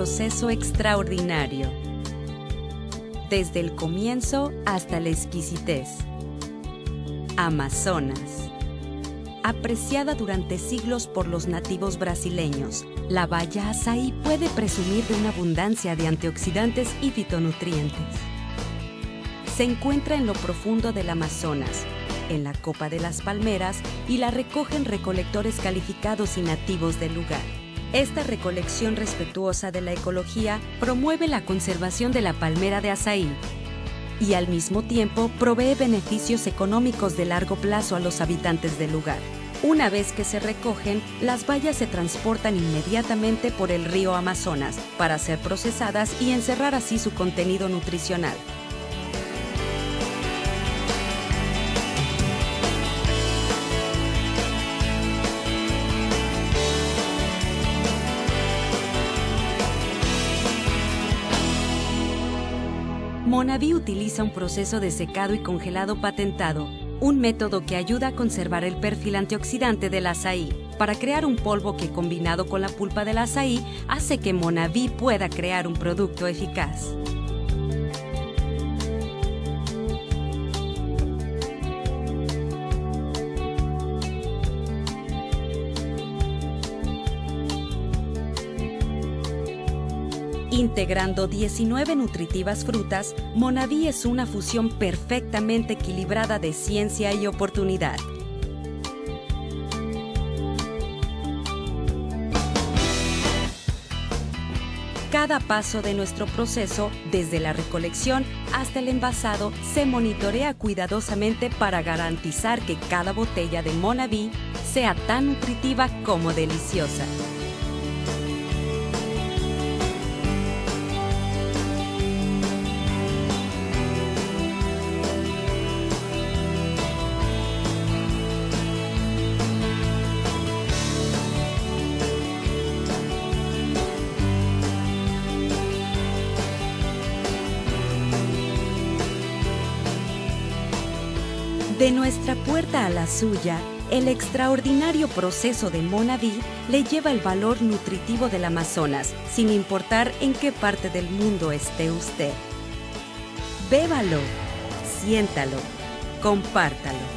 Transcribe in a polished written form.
proceso extraordinario, desde el comienzo hasta la exquisitez. Amazonas. Apreciada durante siglos por los nativos brasileños, la baya azaí puede presumir de una abundancia de antioxidantes y fitonutrientes. Se encuentra en lo profundo del Amazonas, en la copa de las palmeras, y la recogen recolectores calificados y nativos del lugar. Esta recolección respetuosa de la ecología promueve la conservación de la palmera de azaí y al mismo tiempo provee beneficios económicos de largo plazo a los habitantes del lugar. Una vez que se recogen, las bayas se transportan inmediatamente por el río Amazonas para ser procesadas y encerrar así su contenido nutricional. Monaví utiliza un proceso de secado y congelado patentado, un método que ayuda a conservar el perfil antioxidante del azaí, para crear un polvo que, combinado con la pulpa del azaí, hace que Monaví pueda crear un producto eficaz. Integrando 19 nutritivas frutas, Monaví es una fusión perfectamente equilibrada de ciencia y oportunidad. Cada paso de nuestro proceso, desde la recolección hasta el envasado, se monitorea cuidadosamente para garantizar que cada botella de Monaví sea tan nutritiva como deliciosa. De nuestra puerta a la suya, el extraordinario proceso de Monaví le lleva el valor nutritivo del Amazonas, sin importar en qué parte del mundo esté usted. Bébalo, siéntalo, compártalo.